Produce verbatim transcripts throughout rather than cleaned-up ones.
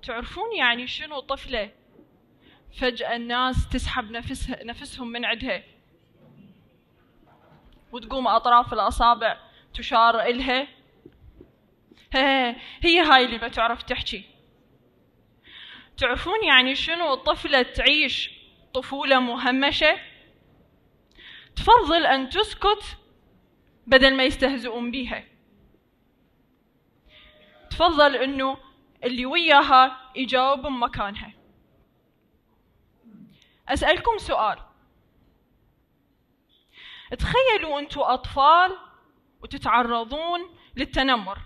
تعرفون يعني شنو طفلة فجأة الناس تسحب نفسها نفسهم من عندها وتقوم أطراف الأصابع تشار إلها؟ هي هاي اللي ما تعرف تحكي. تعرفون يعني شنو طفلة تعيش طفولة مهمشة؟ تفضل أن تسكت بدل ما يستهزئون بيها. تفضل أنه اللي وياها يجاوب بمكانها. أسألكم سؤال، تخيلوا أنتوا أطفال وتتعرضون للتنمر.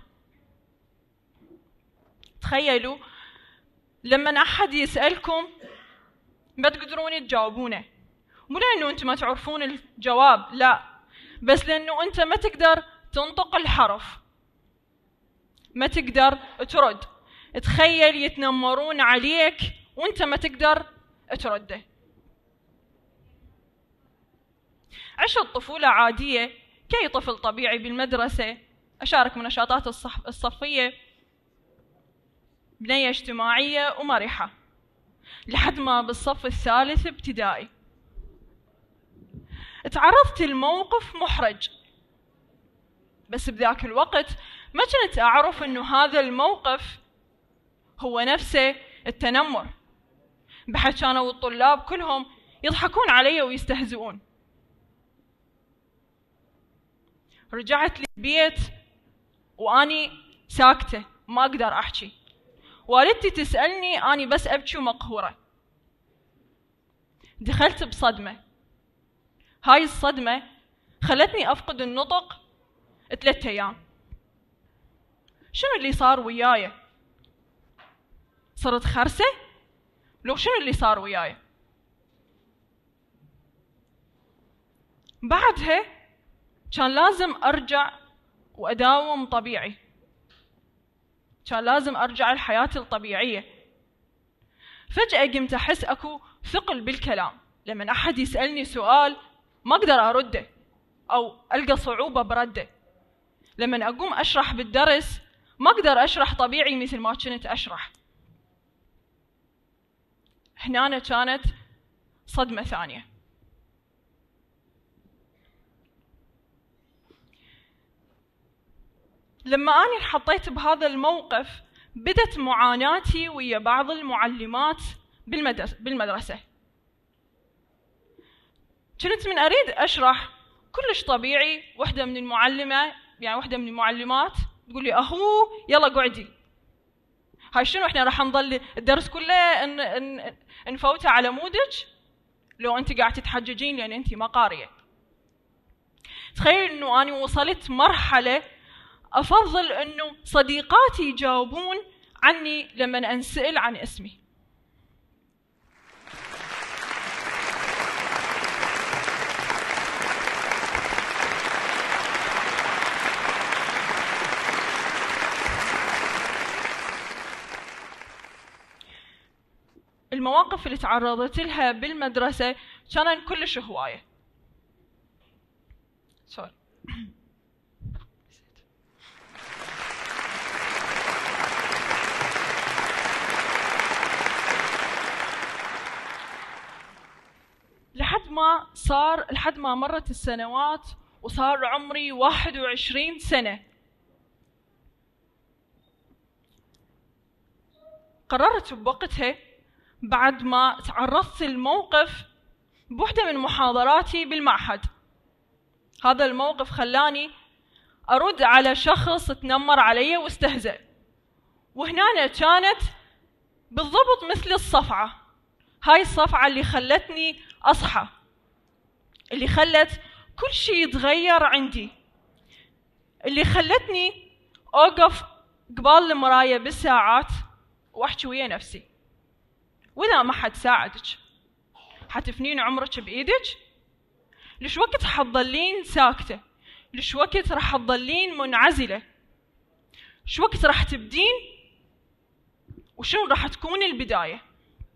تخيلوا لما أحد يسألكم ما تقدرون تجاوبونه، مو لأنه أنتم ما تعرفون الجواب، لا، بس لأنه أنت ما تقدر تنطق الحرف، ما تقدر ترد. تخيل يتنمرون عليك وأنت ما تقدر ترده. عشت طفولة عادية كأي طفل طبيعي بالمدرسة، أشارك منشطات الصفية، بنية اجتماعية ومرحة، لحد ما بالصف الثالث ابتدائي تعرضت لموقف محرج، بس بذاك الوقت ما كنت أعرف أنه هذا الموقف هو نفسه التنمر، بحيث كانوا الطلاب كلهم يضحكون علي ويستهزئون. رجعت للبيت وأني ساكتة ما أقدر أحكي. والدتي تسألني أني بس أبكي ومقهورة. دخلت بصدمة. هاي الصدمة خلتني أفقد النطق ثلاثة أيام. شنو اللي صار وياي؟ صرت خرسة؟ لو شنو اللي صار وياي؟ بعدها كان لازم أرجع وأداوم طبيعي، كان لازم أرجع لحياتي الطبيعية. فجأة قمت أحس أكو ثقل بالكلام. لما أحد يسألني سؤال ما أقدر أرده أو ألقى صعوبة برده. لما أقوم أشرح بالدرس ما أقدر أشرح طبيعي مثل ما كنت أشرح. هنا كانت صدمة ثانية. لما أنا انحطيت بهذا الموقف بدت معاناتي ويا بعض المعلمات بالمدرسة. كنت من أريد أشرح كلش طبيعي، وحدة من المعلمة يعني وحدة من المعلمات تقول لي أهو يلا قعدي. هاي شنو احنا راح نضل الدرس كله ان ان نفوته على مودج لو انت قاعد تتحججين لان انت ما قاريه. تخيل انه انا وصلت مرحله افضل انه صديقاتي يجاوبون عني لما انسأل عن اسمي. المواقف اللي تعرضت لها بالمدرسة كانت كلش هواية. سوري. لحد ما صار لحد ما مرت السنوات وصار عمري واحد وعشرين سنة. قررت بوقتها بعد ما تعرضت للموقف بوحدة من محاضراتي بالمعهد. هذا الموقف خلاني أرد على شخص تنمر علي واستهزأ، وهنا كانت بالضبط مثل الصفعة. هاي الصفعة اللي خلتني أصحى، اللي خلت كل شيء يتغير عندي، اللي خلتني أوقف قبال المراية بالساعات وأحكي ويا نفسي: وإذا ما حد ساعدك حتفنين عمرك بإيدك؟ ليش وقت حتضلين ساكتة؟ ليش وقت راح تضلين منعزلة؟ شو وقت راح تبدين؟ وشنو راح تكون البداية؟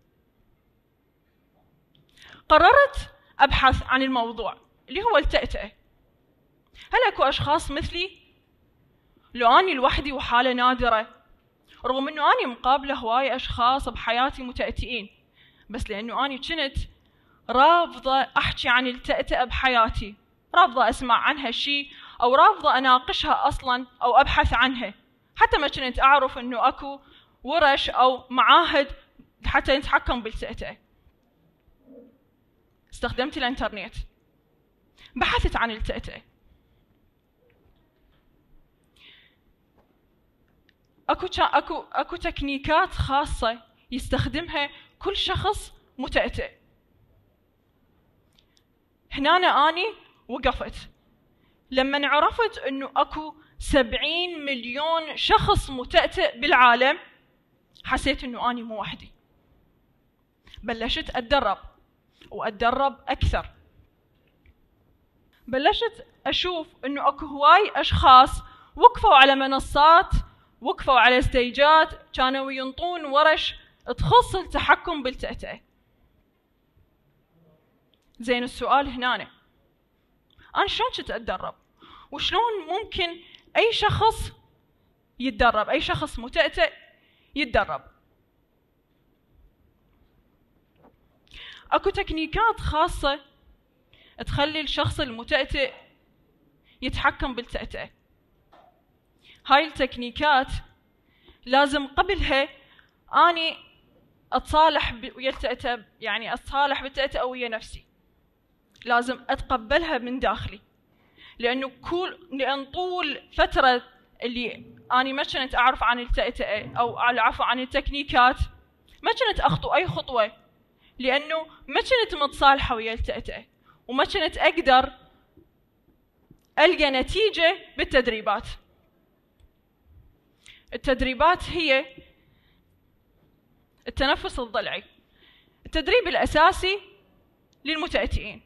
قررت أبحث عن الموضوع اللي هو التأتأة. هل أكو أشخاص مثلي؟ لو أني لوحدي وحالة نادرة، رغم انه اني مقابله هواي اشخاص بحياتي متأتئين، بس لانه اني كنت رافضه احكي عن التأتئة بحياتي، رافضه اسمع عنها شيء او رافضه اناقشها اصلا او ابحث عنها، حتى ما كنت اعرف انه اكو ورش او معاهد حتى يتحكم بالتأتئة. استخدمت الانترنت، بحثت عن التأتئة. اكو اكو اكو تكنيكات خاصة يستخدمها كل شخص متأتئ. هنا أنا اني وقفت لما عرفت انه اكو سبعين مليون شخص متأتئ بالعالم، حسيت انه اني مو وحدي. بلشت اتدرب واتدرب اكثر، بلشت اشوف انه اكو هواي اشخاص وقفوا على منصات، وقفوا على ستيجات، كانوا ينطون ورش تخص التحكم بالتأتئة. زين السؤال هنا، انا شلون كنت اتدرب؟ وشلون ممكن اي شخص يتدرب، اي شخص متأتئ يتدرب؟ اكو تكنيكات خاصة تخلي الشخص المتأتئ يتحكم بالتأتئة. هاي التكنيكات لازم قبلها اني اتصالح ويا التأتئة، يعني اتصالح بالتأتئة ويا نفسي، لازم اتقبلها من داخلي. لانه كل لان طول فترة اللي اني ما كنت اعرف عن التأتئة او العفو عن التكنيكات، ما كنت اخطو اي خطوة، لانه ما كنت متصالحة ويا التأتئة، وما كنت اقدر القى نتيجة بالتدريبات. التدريبات هي التنفس الضلعي، التدريب الاساسي للمتأتئين.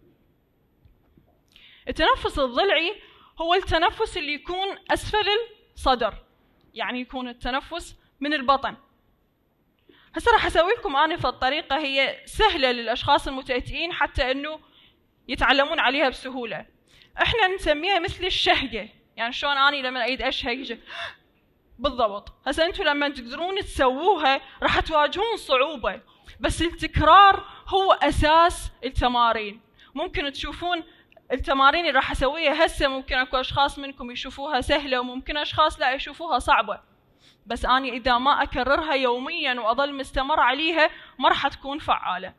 التنفس الضلعي هو التنفس اللي يكون اسفل الصدر، يعني يكون التنفس من البطن. هسه راح اسوي لكم انا في الطريقه هي سهله للاشخاص المتأتئين حتى انه يتعلمون عليها بسهوله. احنا نسميها مثل الشهقه، يعني شلون اني لما اريد اشهق بالضبط. هسه انتم لما تقدرون تسووها راح تواجهون صعوبه، بس التكرار هو اساس التمارين. ممكن تشوفون التمارين اللي راح اسويها هسه، ممكن اكو اشخاص منكم يشوفوها سهله وممكن اشخاص لا يشوفوها صعبه، بس اني اذا ما اكررها يوميا واظل مستمر عليها ما راح تكون فعاله.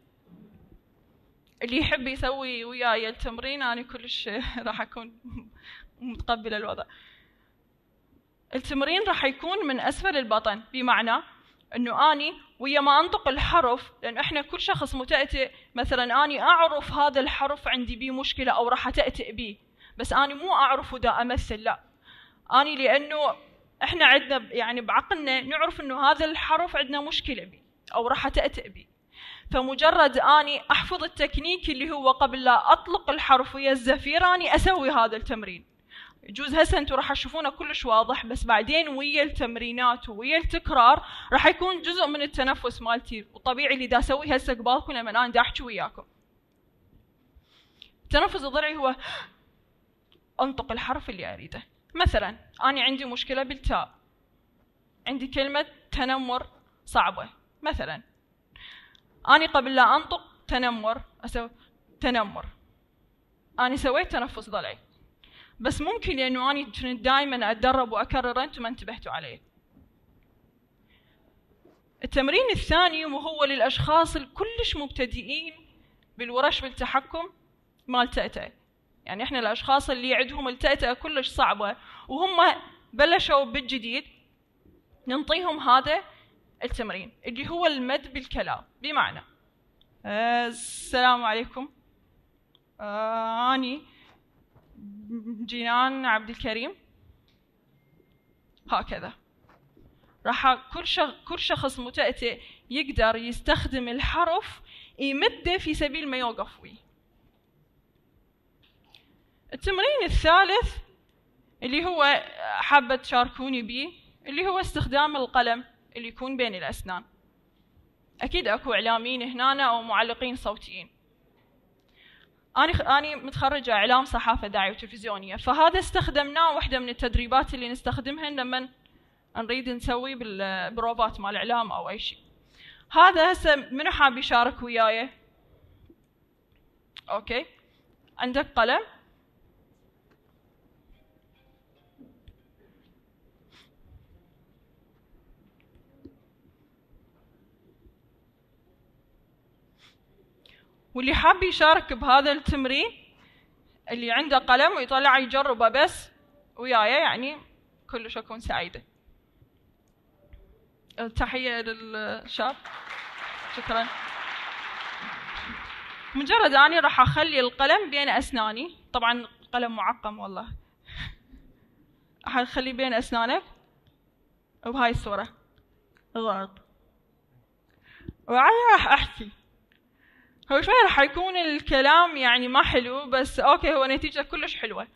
اللي يحب يسوي وياي التمرين انا كلش راح اكون متقبله الوضع. التمرين راح يكون من اسفل البطن، بمعنى انه اني ويا ما انطق الحرف، لان احنا كل شخص متأتئ مثلا اني اعرف هذا الحرف عندي بيه مشكله او راح اتأتئ بيه، بس اني مو اعرف دا امثل، لا اني لانه احنا عندنا يعني بعقلنا نعرف انه هذا الحرف عندنا مشكله بيه او راح اتأتئ بيه. فمجرد اني احفظ التكنيك اللي هو قبل لا اطلق الحرف ويا الزفير اني اسوي هذا التمرين. يجوز هسه انتم راح تشوفونه كلش واضح، بس بعدين ويا التمرينات ويا التكرار راح يكون جزء من التنفس مالتي، وطبيعي اللي دا اسويه هسه قبالكم لما انا دا احكي وياكم. التنفس الضلعي هو انطق الحرف اللي اريده. مثلا انا عندي مشكله بالتاء، عندي كلمه تنمر صعبه مثلا، اني قبل لا انطق تنمر اسوي تنمر، اني سويت تنفس ضلعي، بس ممكن لانه اني كنت دائما اتدرب واكرر انتم ما انتبهتوا عليه. التمرين الثاني وهو للاشخاص الكلش مبتدئين بالورش بالتحكم مال تأتئة، يعني احنا الاشخاص اللي عندهم التأتئة كلش صعبه وهم بلشوا بالجديد، ننطيهم هذا التمرين اللي هو المد بالكلام. بمعنى آه السلام عليكم، آه اني جينان عبد الكريم، هكذا. راح كل شخص كل شخص متأتئ يقدر يستخدم الحرف يمده في سبيل ما يوقف ويه. التمرين الثالث اللي هو حابة تشاركوني بيه اللي هو استخدام القلم اللي يكون بين الأسنان. أكيد أكو إعلاميين هنا أو معلقين صوتيين. أنا أنا متخرجة إعلام صحافة دعاية وتلفزيونية، فهذا استخدمناه واحدة من التدريبات اللي نستخدمها لما نريد نسوي بالبروفات مال الاعلام او اي شيء. هذا هسه منو حاب يشارك وياي؟ اوكي، عندك قلم؟ واللي حاب يشارك بهذا التمرين اللي عنده قلم ويطلع يجربه بس وياي يعني كلش اكون سعيده. تحيه للشاب، شكرا. مجرد اني راح اخلي القلم بين اسناني، طبعا قلم معقم والله، راح اخليه بين اسنانك وبهاي الصوره اضغط، وبعدين راح احكي. هو شوي راح يكون الكلام يعني ما حلو، بس اوكي هو نتيجة كلش حلوة.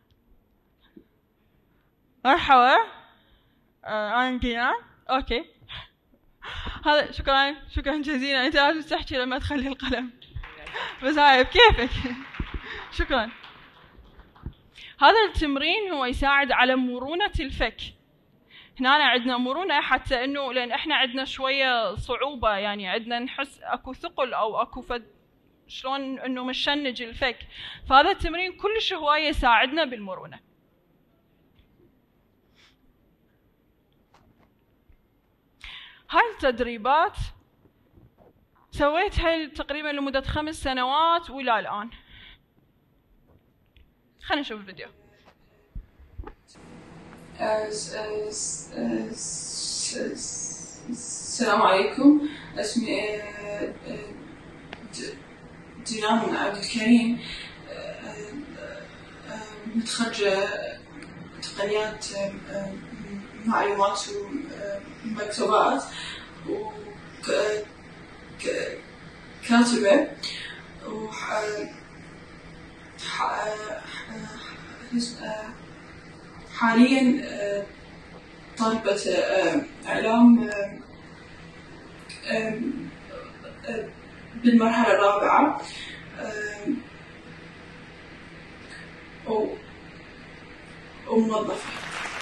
مرحبا، آه انا جينان. اوكي هذا شكرا شكرا جزيلا. انت لازم تحكي لما تخلي القلم، بس هاي بكيفك. شكرا. هذا التمرين هو يساعد على مرونة الفك. هنا عندنا مرونة حتى انه لان احنا عندنا شوية صعوبة، يعني عندنا نحس اكو ثقل او اكو فد شلون انه مشنج الفك، فهذا التمرين كلش هواية يساعدنا بالمرونة. هاي التدريبات سويتها تقريبا لمدة خمس سنوات وإلى الآن. خلينا نشوف الفيديو. السلام عليكم، اسمي جينان عبد الكريم، متخرجة تقنيات معلومات ومكتوبات وكاتبة، حاليا طالبة إعلام بالمرحلة الرابعة، وموظفة.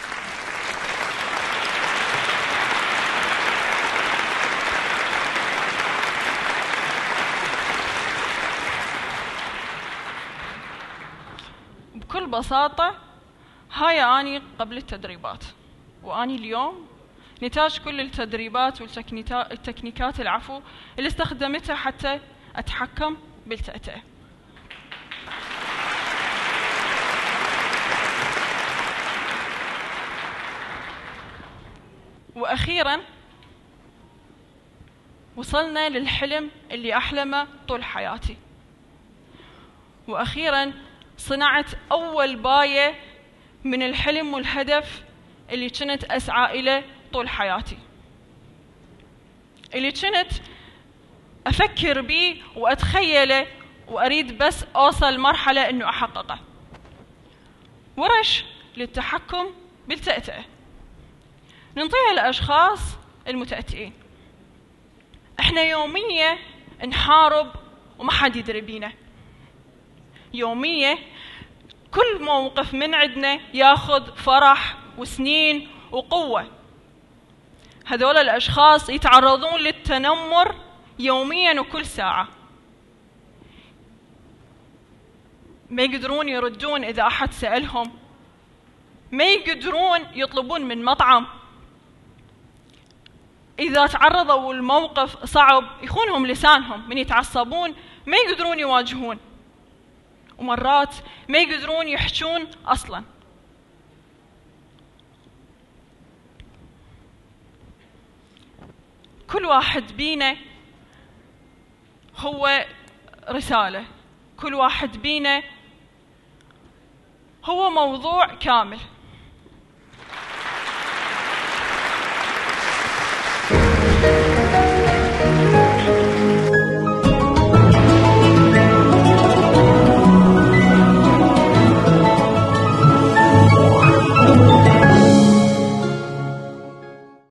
بكل بساطة هاي أني قبل التدريبات، وأني اليوم نتاج كل التدريبات والتكنيكات العفو اللي استخدمتها حتى أتحكم بالتأتأة. وأخيرا وصلنا للحلم اللي أحلمه طول حياتي، وأخيرا صنعت أول باية من الحلم والهدف اللي كنت أسعى إليه طول حياتي، اللي كنت أفكر بيه وأتخيله وأريد بس أوصل مرحلة إنه أحققه. ورش للتحكم بالتأتأة ننطيها للأشخاص المتأتئين. إحنا يوميا نحارب وما حد يدري بينا، يوميا كل موقف من عندنا ياخذ فرح وسنين وقوة. هذول الأشخاص يتعرضون للتنمر يوميا وكل ساعة، ما يقدرون يردون إذا أحد سألهم، ما يقدرون يطلبون من مطعم، إذا تعرضوا الموقف صعب يخونهم لسانهم من يتعصبون، ما يقدرون يواجهون، ومرات ما يقدرون يحجون أصلا. كل واحد بينا هو رسالة، كل واحد بينا هو موضوع كامل.